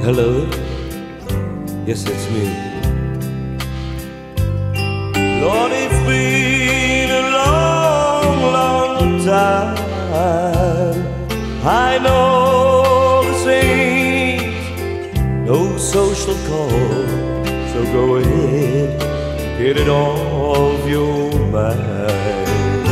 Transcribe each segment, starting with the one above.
Hello, yes, it's me. Lord, it's been a long, long time. I know this ain't no social call, so go ahead, get it off your mind.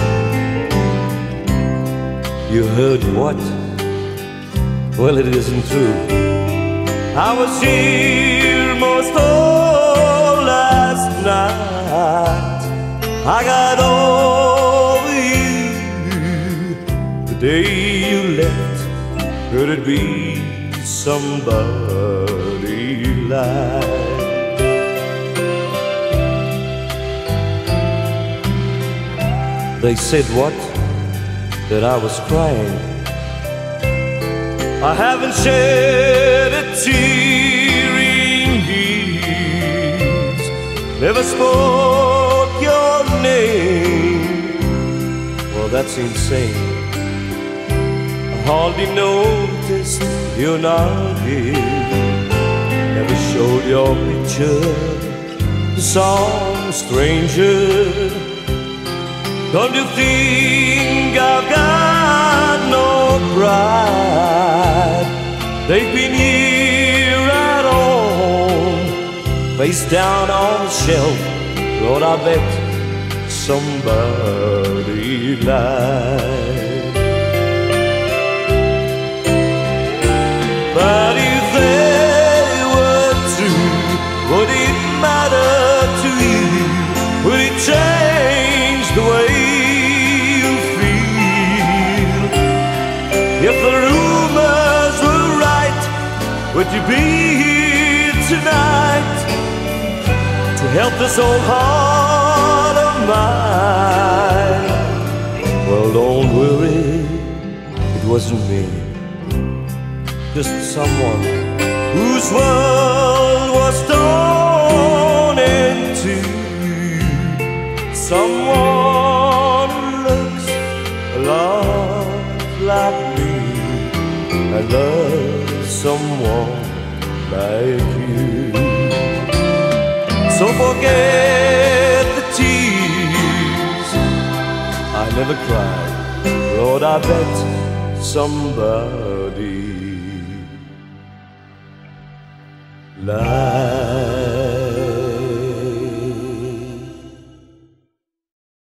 You heard what? Well, it isn't true. I was here most all last night. I got over you the day you left. Could it be somebody like? They said what? That I was crying. I haven't shed a tear in years, never spoke your name. Well, that's insane. I hardly noticed you're not here. Never showed your picture to some stranger. Don't you think I've got no pride? They've been here at home, face down on the shelf. Lord, I bet somebody lied. But if they were true, would it matter to you? Would it change the way you feel? If the rumors were right, would you be here tonight to help this old heart of mine? Well, don't worry, it wasn't me, just someone whose world was torn into. Someone who looks a lot like me. I love someone like you. So forget the tears I never cried. Lord, I bet somebody lied.